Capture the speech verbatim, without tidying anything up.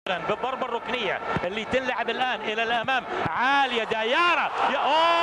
بالضربة الركنية اللي تنلعب الآن إلى الأمام عالية دايارة.